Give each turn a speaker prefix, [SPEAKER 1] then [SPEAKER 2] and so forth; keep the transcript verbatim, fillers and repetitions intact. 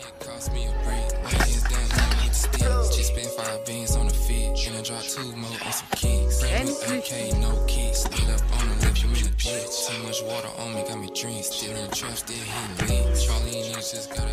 [SPEAKER 1] it cost me a break. My hands down, you hit the sticks. Just spent five beans on the fit. And I dropped two more and some kicks. Brand new A K, no kicks. Lit up on the left, you in the ditch. Too much water on me, got me drenched. Still in the trap, still hitting licks. Charlie and niggas just gotta